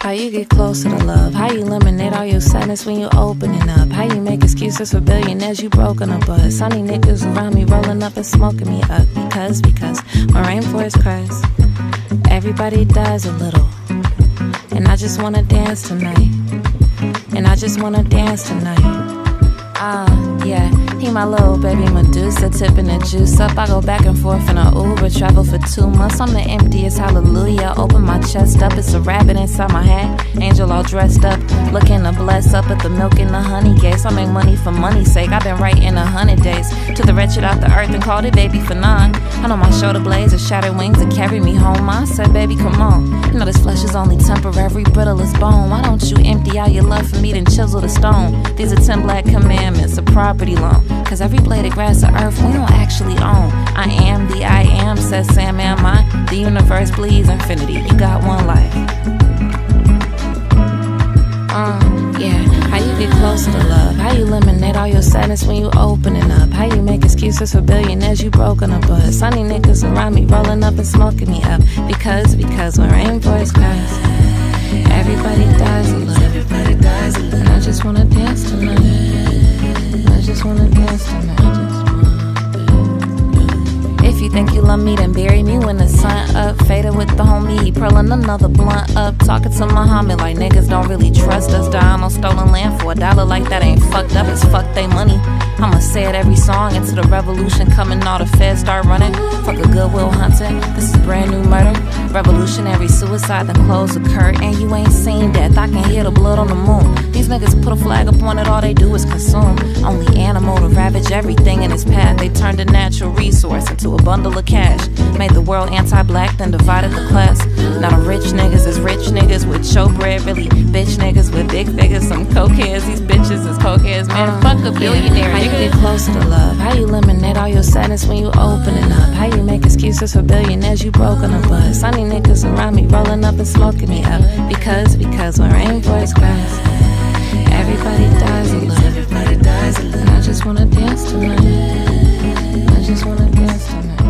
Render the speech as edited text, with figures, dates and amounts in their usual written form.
How you get closer to love? How you eliminate all your sadness when you opening up? How you make excuses for billionaires you broken a buzz? Sunny niggas around me rolling up and smoking me up. Because my rainforest cries, everybody dies a little. And I just wanna dance tonight. And I just wanna dance tonight. Yeah, he my little baby Medusa, tipping the juice up. I go back and forth in a Uber, travel for 2 months. I'm the emptiest, hallelujah. Open my chest up, it's a rabbit inside my hat. Angel all dressed up, looking to bless up at the milk and the honey gas. I make money for money's sake, I've been writing 100 days. Took the wretched out the earth and called it baby for 9. I know my shoulder blades are shattered wings that carry me home. I said, baby, come on. You know this flesh is only temporary, brittle as bone. Why don't you empty out your love for me, then chisel the stone? These are 10 black commandments, a property loan. Cause every blade of grass of earth we don't actually own. I am the I am, says Sam, am I? The universe bleeds infinity, you got one life. Yeah, how you get closer to love? How you eliminate all your sadness when you opening up? How you make excuses for billionaires you broken a buzz? Sunny niggas around me rolling up and smoking me up. Because when rainforest cries, everybody dies a little. Everybody dies a little. And I just wanna dance tonight. I just wanna dance tonight. If you think you love me, then bury me when the sun up. Faded with the homie, he pearling another blunt up. Talking to Muhammad like niggas don't really trust us. Dying on stolen land for $1 like that ain't fucked up, it's fuck they money. I'ma say it every song into the revolution coming, all the feds start running. Fuck a Goodwill Hunting, this is brand new murder. Revolutionary suicide, then close the curtain. And you ain't seen death, I can hear the blood on the moon. These niggas put a flag up on it, all they do is consume. Only animal to ravage everything in its path. They turned a natural resource into a bundle of cash. Made the world anti-black, then divided the class. Now the rich niggas is rich niggas with showbread, really bitch niggas with big figures. Some cokeheads, these bitches is cokeheads, man. Fuck a billionaire. How you get closer to love? How you eliminate all your sadness when you opening up? How you make excuses for billionaires you broken a buzz? Sunny niggas around me rolling up and smoking me up. Because when rainforest cries, everybody dies a little. Everybody dies a little. And I just wanna dance tonight. I just wanna dance tonight.